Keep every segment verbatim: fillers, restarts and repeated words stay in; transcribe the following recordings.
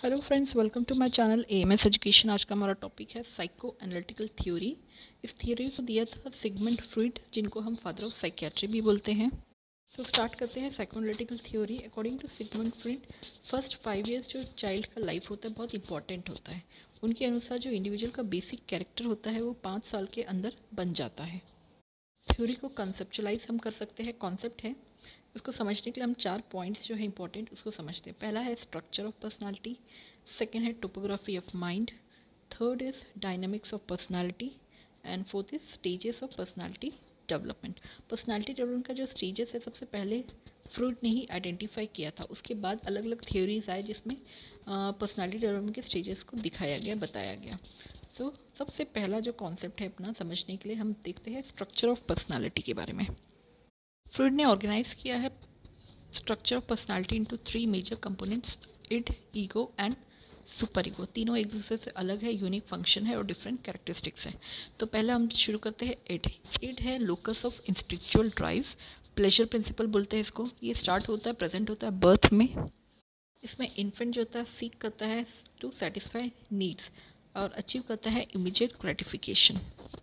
Hello friends, welcome to my channel AMS education. आज का हमारा टॉपिक है साइको एनालिटिकल थ्योरी। इस थ्योरी को दिया था सिगमंड फ्रॉइड, जिनको हम फादर ऑफ साइकियाट्री भी बोलते हैं। तो स्टार्ट करते हैं psycho analytical theory. According to Sigmund Freud, first five years जो चाइल्ड का लाइफ होता है बहुत इंपॉर्टेंट होता है। उनके अनुसार जो इंडिविजुअल का बेसिक कैरेक्टर होता है वो पाँच साल के अंदर बन जाता है। थ्योरी को कंसेप्चुलाइज हम कर सकते हैं, कॉन्सेप्ट है। उसको समझने के लिए हम चार पॉइंट्स जो है इंपॉर्टेंट उसको समझते हैं। पहला है स्ट्रक्चर ऑफ पर्सनालिटी, सेकंड है topography of mind, third is dynamics of personality and fourth is stages of personality development. Personality development का जो स्टेजेस है सबसे पहले फ्रॉइड ने ही आइडेंटिफाई किया था। उसके बाद अलग अलग थ्योरीज आए जिसमें पर्सनालिटी डेवलपमेंट के स्टेजेस को दिखाया गया, बताया गया। तो सबसे पहला जो कॉन्सेप्ट है अपना समझने के लिए हम देखते हैं स्ट्रक्चर ऑफ पर्सनालिटी के बारे में। फ्रॉइड ने ऑर्गेनाइज किया है structure of personality into three major components, id, ego and super ego. तीनों एक दूसरे से अलग है, यूनिक फंक्शन है और डिफरेंट कैरेक्टरिस्टिक्स है। तो पहले हम शुरू करते हैं इड। इड है locus of instinctual drives, pleasure principle बोलते हैं इसको। ये स्टार्ट होता है, प्रेजेंट होता है बर्थ में। इसमें इन्फेंट जो होता है सीक करता है टू सेटिस्फाई नीड्स और अचीव करता है immediate gratification.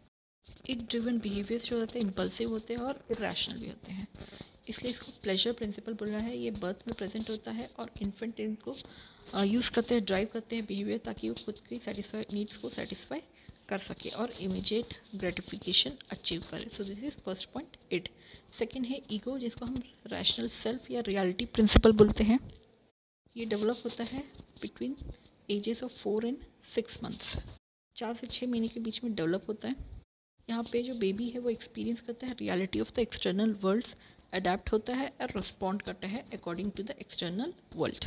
It driven behaviours जो होते हैं इम्पल्सिव होते हैं और इरेशनल भी होते हैं, इसलिए इसको प्लेजर प्रिंसिपल बोल रहा है। ये बर्थ में प्रेजेंट होता है और इन्फेंट इनको यूज़ करते हैं, ड्राइव करते हैं बिहेवियर ताकि वो खुद की सेटिस्फाई नीड्स को सेटिस्फाई कर सके और इमीडिएट ग्रेटिफिकेशन अचीव करे। So this is first point it. Second है ईगो, जिसको हम रैशनल सेल्फ या रियलिटी प्रिंसिपल बोलते हैं। ये डेवलप होता है between ages of four and six months, चार से छः महीने के बीच में डेवलप होता है। यहाँ पे जो बेबी है वो एक्सपीरियंस करता है reality of the external world, adapt होता है और रिस्पॉन्ड करता है according to the external world.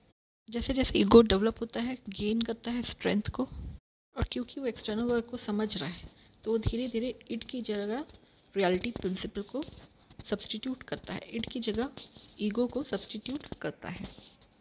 जैसे जैसे ईगो डेवलप होता है, गेन करता है स्ट्रेंथ को, और क्योंकि वो एक्सटर्नल वर्ल्ड को समझ रहा है तो वो धीरे धीरे इड की जगह रियलिटी प्रिंसिपल को सब्सटीट्यूट करता है, इड की जगह ईगो को सब्सटीट्यूट करता है।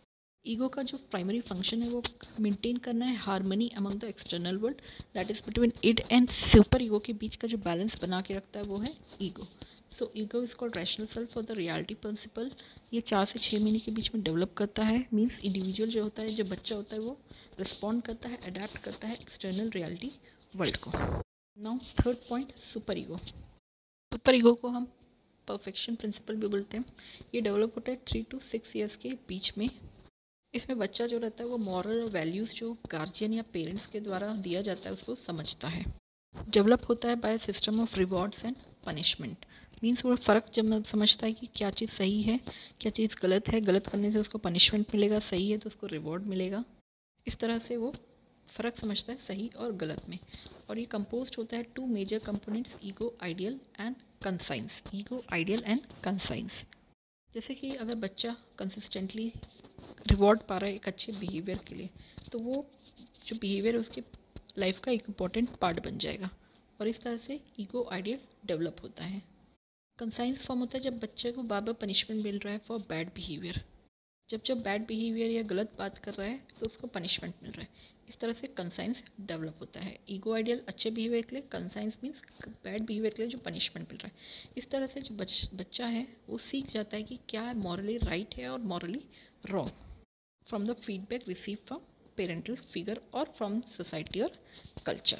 ईगो का जो प्राइमरी फंक्शन है वो मेंटेन करना है harmony among the external world, that is between id and super ego के बीच का जो बैलेंस बना के रखता है वो है ego. So ego is called rational self for the reality principle. ये चार से छः महीने के बीच में डेवलप करता है, मीन्स इंडिविजुअल जो होता है, जो बच्चा होता है वो रिस्पॉन्ड करता है, अडेप्ट करता है एक्सटर्नल रियलिटी वर्ल्ड को। Now third point, super ego. Super ego को हम परफेक्शन प्रिंसिपल भी बोलते हैं। ये डेवलप होता है थ्री टू सिक्स ईयर्स के बीच में। इसमें बच्चा जो रहता है वो मॉरल और वैल्यूज़ जो गार्जियन या पेरेंट्स के द्वारा दिया जाता है उसको समझता है। डेवलप होता है by system of rewards and punishment, means वो फ़र्क जब समझता है कि क्या चीज़ सही है, क्या चीज़ गलत है, गलत करने से उसको पनिशमेंट मिलेगा, सही है तो उसको रिवॉर्ड मिलेगा। इस तरह से वो फ़र्क समझता है सही और गलत में। और ये कंपोज होता है two major components, ego ideal and conscience. Ego ideal and conscience, जैसे कि अगर बच्चा कंसिस्टेंटली रिवॉर्ड पा रहा है एक अच्छे बिहेवियर के लिए तो वो जो बिहेवियर है उसके लाइफ का एक इम्पॉर्टेंट पार्ट बन जाएगा, और इस तरह से ईगो आइडियल डेवलप होता है। कंसाइंस फॉर्म होता है जब बच्चे को बार बार पनिशमेंट मिल रहा है फॉर बैड बिहेवियर। जब जब बैड बिहेवियर या गलत बात कर रहा है तो उसको पनिशमेंट मिल रहा है, इस तरह से कंसाइंस डेवलप होता है। ईगो आइडियल अच्छे बिहेवियर के लिए, कंसाइंस मीन्स बैड बिहेवियर के लिए जो पनिशमेंट मिल रहा है। इस तरह से जो बच, बच्चा है वो सीख जाता है कि क्या मॉरली राइट है और morally wrong from the feedback receive from parental figure और फ्रॉम सोसाइटी और कल्चर।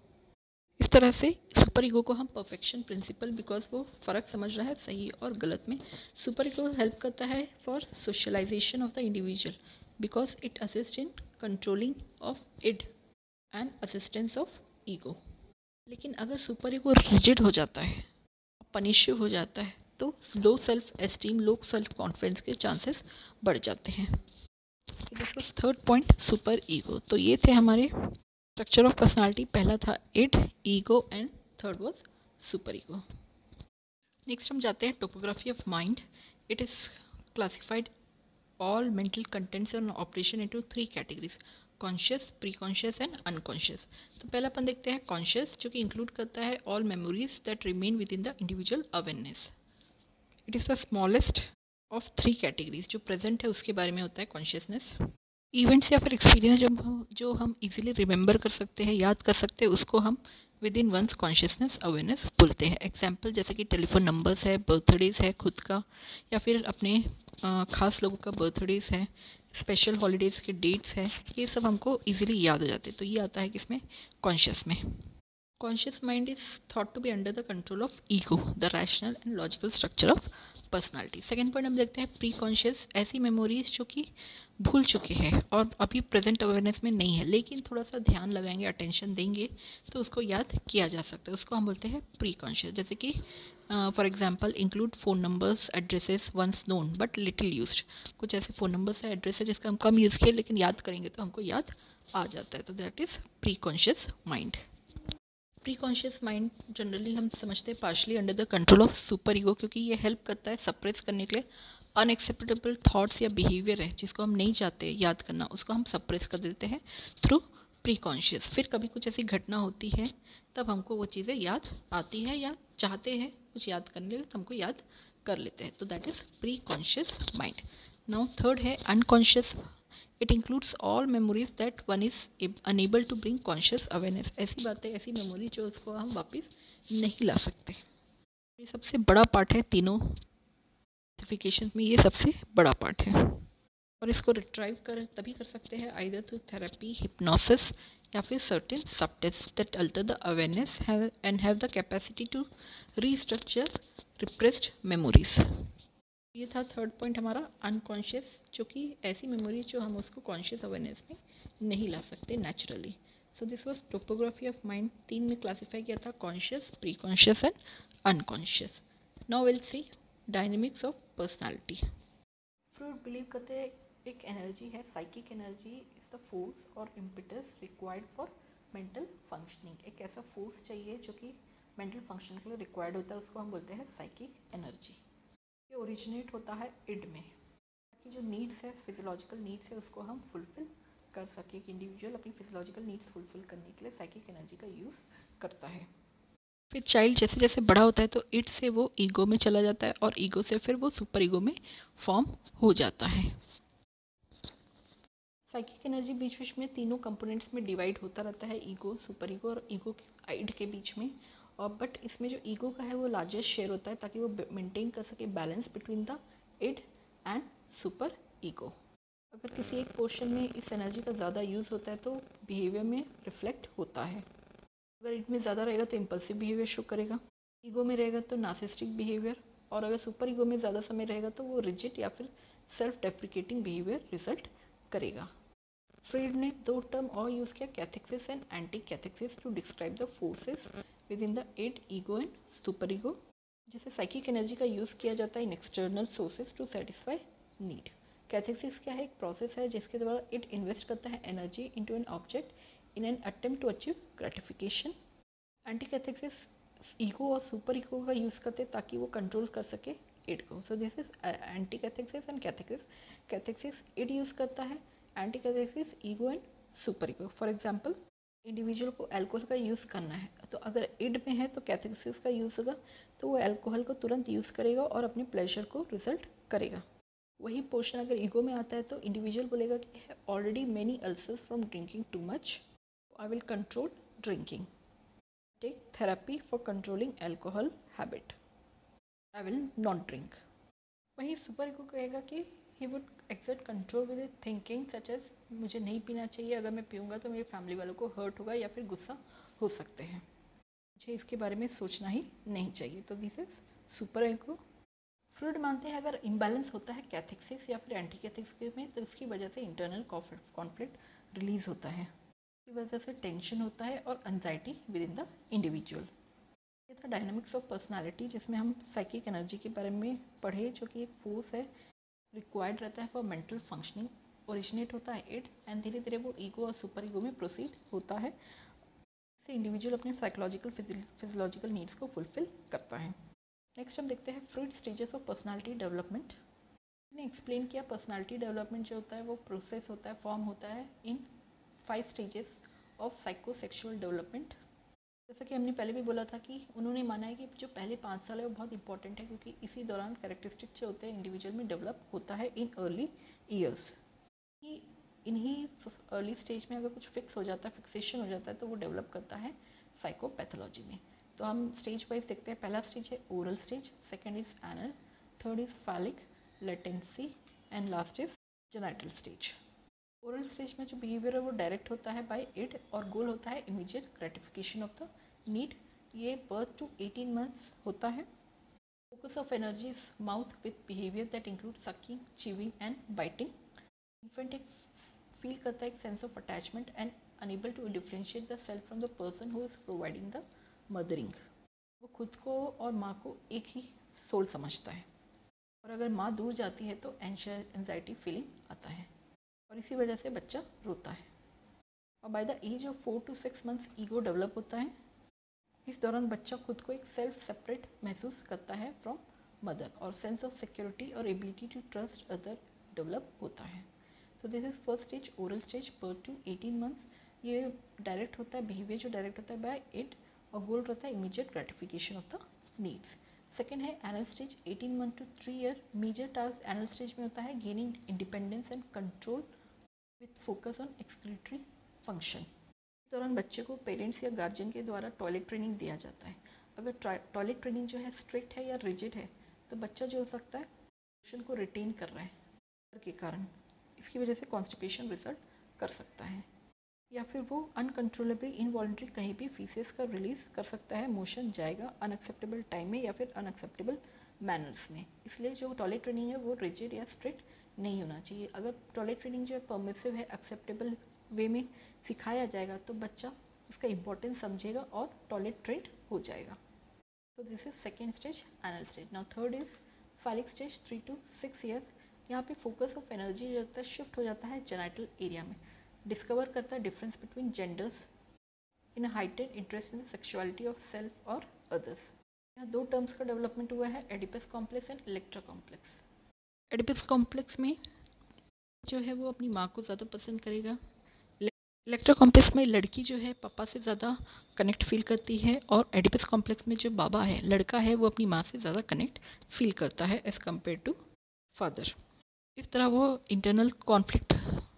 इस तरह से सुपर ईगो को हम परफेक्शन प्रिंसिपल, बिकॉज वो फ़र्क समझ रहा है सही और गलत में। सुपर ईगो हेल्प करता है for socialisation of the individual because it assist in controlling of id and assistance of ego. लेकिन अगर सुपर ईगो रिजिड हो जाता है, पनिशिव हो जाता है, तो low self esteem, low self confidence के चांसेस बढ़ जाते हैं। This was third point, super ego. तो ये थे हमारे स्ट्रक्चर ऑफ पर्सनालिटी। पहला था id, ego and third was super ego. Next हम जाते हैं topography of mind. It is classified all mental contents and operation into three categories, conscious, pre conscious and unconscious. तो पहला अपन देखते हैं कॉन्शियस, जो कि इंक्लूड करता है all memories that remain within the individual awareness. It is the smallest of three categories, जो present है उसके बारे में होता है कॉन्शियसनेस। इवेंट्स या फिर एक्सपीरियंस जब हम जो हम इजीली रिमेंबर कर सकते हैं, याद कर सकते हैं, उसको हम within one's consciousness awareness बोलते हैं। एग्जाम्पल जैसे कि टेलीफोन नंबर्स है, बर्थडेज है खुद का, या फिर अपने ख़ास लोगों का बर्थडेज है, स्पेशल हॉलीडेज़ के डेट्स हैं, ये सब हमको इजीली याद हो जाते हैं। तो ये आता है किसमें, कॉन्शियस में। Conscious mind is thought to be under the control of ego, the rational and logical structure of personality. Second point हम देखते हैं प्री कॉन्शियस, ऐसी मेमोरीज जो कि भूल चुके हैं और अभी प्रेजेंट अवेयरनेस में नहीं है, लेकिन थोड़ा सा ध्यान लगाएंगे, अटेंशन देंगे तो उसको याद किया जा सकता है, उसको हम बोलते हैं प्री कॉन्शियस। जैसे कि for example include phone numbers addresses once known but little used. कुछ ऐसे फ़ोन नंबर्स है, एड्रेस है जिसका हम कम यूज़ किए लेकिन याद करेंगे तो हमको याद आ जाता है, तो that is pre conscious mind. Pre conscious mind generally हम समझते हैं partially under the control of super ego, क्योंकि ये हेल्प करता है सप्रेस करने के लिए अनएक्सेप्टेबल थॉट्स या बिहेवियर है जिसको हम नहीं चाहते याद करना, उसको हम सप्रेस कर देते हैं थ्रू प्री कॉन्शियस। फिर कभी कुछ ऐसी घटना होती है तब हमको वो चीज़ें याद आती है या चाहते हैं कुछ याद करने लिए तो हमको याद कर लेते हैं, तो that is pre conscious mind. Now third है unconscious. It includes all memories that one is unable to bring conscious awareness. ऐसी बातें, ऐसी मेमोरी जो उसको हम वापस नहीं ला सकते। ये सबसे बड़ा पार्ट है, तीनों क्लासिफिकेशन में ये सबसे बड़ा पार्ट है और इसको रिट्राइव कर तभी कर सकते हैं आइदर थ्रू थेरेपी, हिप्नोसिस या फिर certain substances that alter the awareness and have the capacity to restructure repressed memories. ये था थर्ड पॉइंट हमारा अनकॉन्शियस, जो कि ऐसी मेमोरी जो हम उसको कॉन्शियस अवेयरनेस में नहीं ला सकते naturally. So this was topography of mind, तीन में क्लासिफाई किया था, conscious, pre conscious and unconscious. Now will see dynamics of personality. Freud believe करते हैं एक एनर्जी है, psychic energy is the force और impetus required for mental functioning. एक ऐसा फोर्स चाहिए जो कि मेंटल फंक्शन के लिए रिक्वायर्ड होता है, उसको हम बोलते हैं साइकिक एनर्जी। ये ओरिजिनेट होता है इड में, ताकि जो नीड्स है, फिजियोलॉजिकल नीड्स है, उसको हम फुलफिल कर सके। कि इंडिविजुअल अपनी फिजियोलॉजिकल नीड्स फुलफिल करने के लिए साइकिक एनर्जी का यूज़ करता है। फिर चाइल्ड जैसे जैसे बड़ा होता है तो इड से वो ईगो में चला जाता है और ईगो से फिर वो सुपर ईगो में फॉर्म हो जाता है। साइकिक एनर्जी बीच बीच में तीनों कंपोनेंट्स में डिवाइड होता रहता है, ईगो, सुपर ईगो और ईगो आइड के बीच में। और बट इसमें जो ईगो का है वो लार्जेस्ट शेयर होता है ताकि वो मेंटेन कर सके balance between the id and super ego. अगर किसी एक पोर्शन में इस एनर्जी का ज़्यादा यूज़ होता है तो बिहेवियर में रिफ्लेक्ट होता है। अगर इड में ज़्यादा रहेगा तो इम्पल्सिव बिहेवियर शो करेगा, ईगो में रहेगा तो नार्सिसिस्टिक बिहेवियर, और अगर सुपर ईगो में ज़्यादा समय रहेगा तो वो रिजिड या फिर सेल्फ डेप्रिकेटिंग बिहेवियर रिजल्ट करेगा। फ्रीड ने दो टर्म और यूज़ किया, cathexis and anti cathexis, to describe the forces within the id, ego and super ego, जिसे साइकिक एनर्जी का यूज़ किया जाता है in external sources to satisfy need. Cathexis क्या है, एक प्रोसेस है जिसके द्वारा इट इन्वेस्ट करता है energy into an object in an attempt to achieve gratification. Anti cathexis ego और सुपर ईगो का यूज़ करते हैं ताकि वो कंट्रोल कर सके इड को। So this is anti cathexis and cathexis. Cathexis id use करता है, anti cathexis ego and super ego. For example individual को अल्कोहल का यूज़ करना है तो अगर इड में है तो कैथेक्सिस का यूज़ होगा, तो वो अल्कोहल को तुरंत यूज़ करेगा और अपने प्लेजर को रिजल्ट करेगा। वही पोर्शन अगर ईगो में आता है तो इंडिविजुअल बोलेगा कि already many ulcers from drinking too much, I will control drinking, take therapy for controlling alcohol habit, I will not drink. वही सुपर ईगो कहेगा कि he would exert control with thinking such as मुझे नहीं पीना चाहिए, अगर मैं पीऊँगा तो मेरी फैमिली वालों को हर्ट होगा या फिर गुस्सा हो सकते हैं, मुझे इसके बारे में सोचना ही नहीं चाहिए। तो this is super ego. Freud मानते हैं अगर इम्बैलेंस होता है कैथेक्सिस या फिर एंटी कैथेक्सिस में तो उसकी वजह से इंटरनल कॉन्फ्लिक्ट रिलीज होता है, इसकी वजह से टेंशन होता है और anxiety within the individual. ये था डायनामिक्स ऑफ पर्सनालिटी, जिसमें हम साइकिक एनर्जी के बारे में पढ़े, जो कि एक फोर्स है, रिक्वायर्ड रहता है फॉर मेंटल फंक्शनिंग, ओरिजिनेट होता है इड एंड धीरे धीरे वो ईगो और सुपर ईगो में प्रोसीड होता है, इससे इंडिविजुअल अपने साइकोलॉजिकल फिजियोलॉजिकल नीड्स को फुलफिल करता है। नेक्स्ट हम देखते हैं Freud stages of personality development. मैंने एक्सप्लेन किया पर्सनालिटी डेवलपमेंट जो होता है वो प्रोसेस होता है, फॉर्म होता है in five stages of psychosexual development. जैसा कि हमने पहले भी बोला था कि उन्होंने माना है कि जो पहले पाँच साल है वो बहुत इंपॉर्टेंट है, क्योंकि इसी दौरान कैरेक्टरिस्टिक जो होते हैं इंडिविजुअल में डेवलप होता है इन अर्ली ईयर्स। इन्हीं अर्ली स्टेज में अगर कुछ फिक्स हो जाता है, फिक्सेशन हो जाता है, तो वो डेवलप करता है साइकोपैथोलॉजी में। तो हम स्टेज वाइज देखते हैं। पहला स्टेज है oral stage, second is anal, third is phallic latency and last is genital stage. Oral stage में जो बिहेवियर है वो डायरेक्ट होता है बाय इड और गोल होता है immediate gratification of the need. ये बर्थ टू एटीन मंथ्स होता है। Focus of energy is mouth with behaviour that include sucking, chewing and biting. Infant एक फील करता है एक sense of attachment and unable to differentiate the self from the person who is providing the mothering. वो खुद को और माँ को एक ही सोल समझता है और अगर माँ दूर जाती है तो एंजाइटी फीलिंग आता है और इसी वजह से बच्चा रोता है। और by the age of four to six months ego develop होता है। इस दौरान बच्चा खुद को एक सेल्फ सेपरेट महसूस करता है फ्रॉम मदर और सेंस ऑफ सिक्योरिटी और ability to trust other develop होता है। तो this is first stage, oral stage, birth to eighteen months. ये डायरेक्ट होता है, बिहेवियर जो डायरेक्ट होता है बाय इट और गोल रहता है immediate gratification of the needs. Second है anal stage, eighteen month to three year. Major task anal stage में होता है gaining independence and control with focus on excretory function. इस दौरान बच्चे को पेरेंट्स या गार्जियन के द्वारा टॉयलेट ट्रेनिंग दिया जाता है। अगर टॉयलेट ट्रेनिंग जो है स्ट्रिक्ट है या रिजिड है तो बच्चा जो हो सकता है मोशन को रिटेन कर रहा है के कारण, इसकी वजह से कॉन्स्टिपेशन रिजल्ट कर सकता है या फिर वो अनकंट्रोलेबली इनवॉलंटरी कहीं भी फीसेस का रिलीज कर सकता है। मोशन जाएगा अनएक्सेप्टेबल टाइम में या फिर अनएक्सेप्टेबल मैनर्स में। इसलिए जो टॉयलेट ट्रेनिंग है वो रिजिड या स्ट्रिक्ट नहीं होना चाहिए। अगर टॉयलेट ट्रेनिंग जो है परमिसिव है, एक्सेप्टेबल वे में सिखाया जाएगा तो बच्चा उसका इम्पोर्टेंस समझेगा और टॉयलेट ट्रेंड हो जाएगा। तो this is second stage, anal stage. Now third is phallic stage, three to six years. यहाँ पे फोकस ऑफ एनर्जी जो होता है शिफ्ट हो जाता है जेनाइटल एरिया में। डिस्कवर करता है डिफरेंस बिटवीन जेंडर्स इन हाइटेड interest in sexuality of self और अदर्स। यहाँ दो टर्म्स का डेवलपमेंट हुआ है, Oedipus complex and Electra complex. Oedipus complex में जो है वो अपनी माँ को ज़्यादा पसंद करेगा। इलेक्ट्रा कॉम्प्लेक्स में लड़की जो है पापा से ज़्यादा कनेक्ट फील करती है और एडिपस कॉम्प्लेक्स में जो बाबा है, लड़का है, वो अपनी माँ से ज़्यादा कनेक्ट फील करता है एज़ कम्पेयर टू फादर। इस तरह वो इंटरनल कॉन्फ्लिक्ट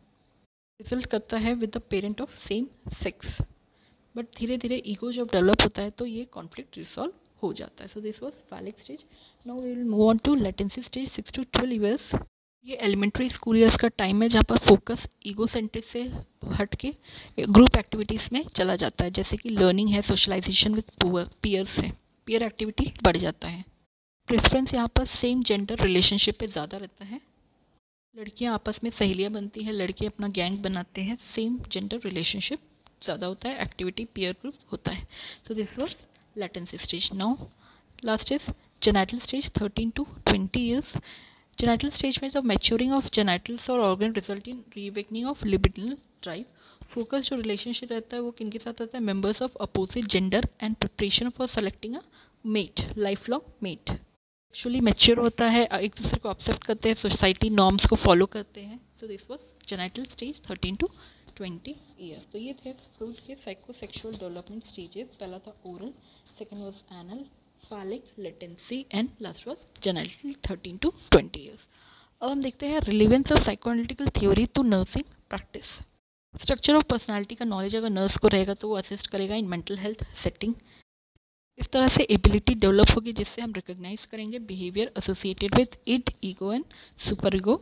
रिजल्ट करता है with the parent of same sex. But धीरे धीरे ईगो जब डेवलप होता है तो ये कॉन्फ्लिक्ट रिजॉल्व हो जाता है। So this was phallic stage. Now we will move on to latency stage, six to twelve years. ये एलिमेंट्री स्कूल ईयर्स का टाइम है जहाँ पर फोकस ईगो सेंट्रिक से हट के ग्रुप एक्टिविटीज़ में चला जाता है, जैसे कि लर्निंग है, सोशलाइजेशन विद पीयर्स है, पीयर एक्टिविटी बढ़ जाता है। प्रेफरेंस यहाँ पर सेम जेंडर रिलेशनशिप पे ज़्यादा रहता है। लड़कियां आपस में सहेलियां बनती हैं, लड़के अपना गैंग बनाते हैं, सेम जेंडर रिलेशनशिप ज़्यादा होता है, एक्टिविटी पीयर ग्रुप होता है। So this was latency stage. Now last is genital stage, thirteen to twenty years. Genital stage में जब मैच्योरिंग ऑफ जेनाइटल्स और organ result in reawakening of libidinal drive. Focus जो relationship रहता है वो किनके साथ रहता है, members of opposite gender and preparation for selecting a mate, life long mate. Actually mature होता है, एक दूसरे को एक्सेप्ट करते हैं, सोसाइटी नॉर्म्स को फॉलो करते हैं। So this was genital stage, thirteen to twenty years. तो ये थे फ्रूट के साइकोसेक्सुअल डेवलपमेंट स्टेजेस। पहला था oral, second was anal, phallic, latency and last was genital, thirteen to twenty years. अब हम देखते हैं relevance of psychoanalytical theory to nursing practice. Structure of personality का नॉलेज अगर नर्स को रहेगा तो वो असिस्ट करेगा इन मेंटल हेल्थ सेटिंग। इस तरह से एबिलिटी डेवलप होगी जिससे हम रिकॉग्नाइज करेंगे behaviour associated with id, ego and super ego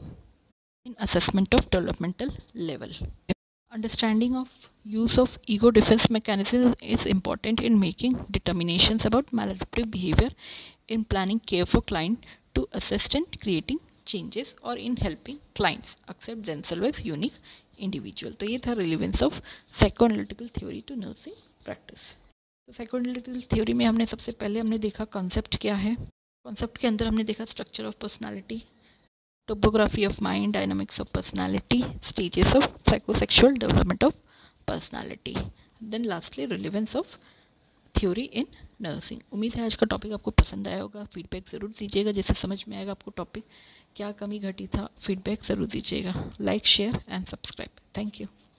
in assessment of developmental level. Understanding of use of ego defense mechanism is important in making determinations about maladaptive behavior, in planning care for client, to assist in creating changes or in helping clients accept themselves as unique individual. तो ये था relevance of psychoanalytical theory to nursing practice. तो psychoanalytical theory में हमने सबसे पहले हमने देखा concept क्या है। concept के अंदर हमने देखा structure of personality, topography of mind, dynamics of personality, stages of psychosexual development of personality, then lastly relevance of theory in nursing. उम्मीद है आज का टॉपिक आपको पसंद आया होगा। फीडबैक ज़रूर दीजिएगा, जिससे समझ में आएगा आपको टॉपिक क्या कमी घटी था। फीडबैक ज़रूर दीजिएगा। Like, share and subscribe. Thank you.